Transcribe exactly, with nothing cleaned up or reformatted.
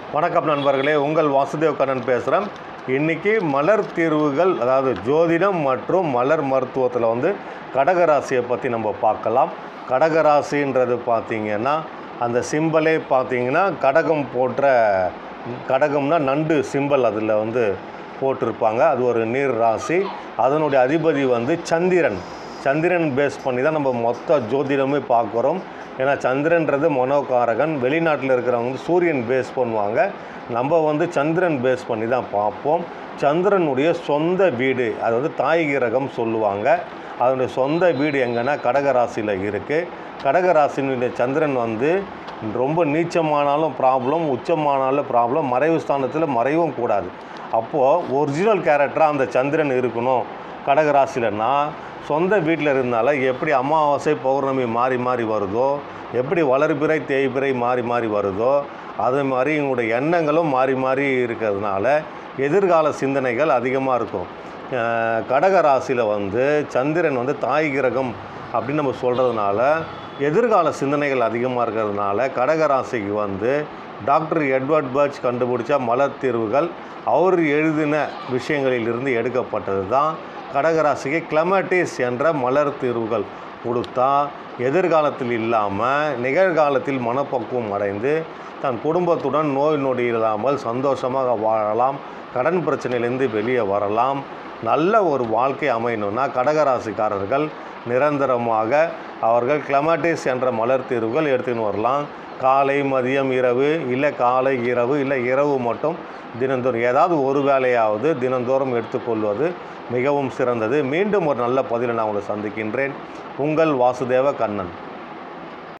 வணக்கம் நண்பர்களே, உங்கள் வாசுதேவ் கண்ணன் பேசுகிறேன். இன்றைக்கி மலர் தீர்வுகள், அதாவது ஜோதிடம் மற்றும் மலர் மருத்துவத்தில் வந்து கடகராசியை பற்றி நம்ம பார்க்கலாம். கடகராசின்றது பார்த்திங்கன்னா அந்த சிம்பலே பார்த்திங்கன்னா கடகம் போன்ற, கடகம்னா நண்டு சிம்பல் அதில் வந்து போட்டிருப்பாங்க. அது ஒரு நீர் ராசி. அதனுடைய அதிபதி வந்து சந்திரன். சந்திரன் பேஸ் பண்ணி தான் நம்ம மொத்த ஜோதிடமே பார்க்குறோம். ஏன்னா சந்திரன்றது மனோகாரகன். வெளிநாட்டில் இருக்கிறவங்க வந்து சூரியன் பேஸ் பண்ணுவாங்க. நம்ம வந்து சந்திரன் பேஸ் பண்ணி தான் பார்ப்போம். சந்திரனுடைய சொந்த வீடு, அது வந்து தாய் கிரகம் சொல்லுவாங்க. அதனுடைய சொந்த வீடு எங்கன்னா கடகராசியில் இருக்குது. கடகராசினுடைய சந்திரன் வந்து ரொம்ப நீச்சமானாலும் ப்ராப்ளம், உச்சமானாலும் ப்ராப்ளம், மறைவு ஸ்தானத்தில் மறைவும் கூடாது. அப்போது ஒரிஜினல் கேரக்டராக அந்த சந்திரன் இருக்கணும் கடகராசிலன்னா, சொந்த வீட்டில் இருந்தால எப்படி அமாவாசை பௌர்ணமி மாறி மாறி வருதோ, எப்படி வளர்பிறை தேய்பிறை மாறி மாறி வருதோ, அது மாதிரி எங்களுடைய எண்ணங்களும் மாறி மாறி இருக்கிறதுனால எதிர்கால சிந்தனைகள் அதிகமாக இருக்கும். கடகராசியில் வந்து சந்திரன் வந்து தாய் கிரகம் அப்படின்னு நம்ம சொல்கிறதுனால எதிர்கால சிந்தனைகள் அதிகமாக இருக்கிறதுனால கடகராசிக்கு வந்து டாக்டர் எட்வர்ட் பர்ச் கண்டுபிடிச்ச மலர் தீர்வுகள் அவர் எழுதின விஷயங்களிலிருந்து எடுக்கப்பட்டது தான். கடகராசிக்கு கிளமட்டிஸ் என்ற மலர் தீர்வுகள் கொடுத்தா எதிர்காலத்தில் இல்லாமல் நிகழ்காலத்தில் மனப்பக்குவம் அடைந்து தன் குடும்பத்துடன் நோய் நொடி இல்லாமல் சந்தோஷமாக வாழலாம், கடன் பிரச்சனையிலேருந்து வெளியே வரலாம். நல்ல ஒரு வாழ்க்கை அமையணும்னா கடகராசிக்காரர்கள் நிரந்தரமாக அவர்கள் கிளமட்டிஸ் என்ற மலர் தீர்வுகள் எடுத்துன்னு வரலாம். காலை மதியம் இரவு, இல்லை காலை இரவு, இல்லை இரவு மட்டும் தினந்தோறும் ஏதாவது ஒரு வேளையாவது தினந்தோறும் எடுத்துக்கொள்வது மிகவும் சிறந்தது. மீண்டும் ஒரு நல்ல பதிலை நான் உங்களை சந்திக்கின்றேன். உங்கள் வாசுதேவ கண்ணன்.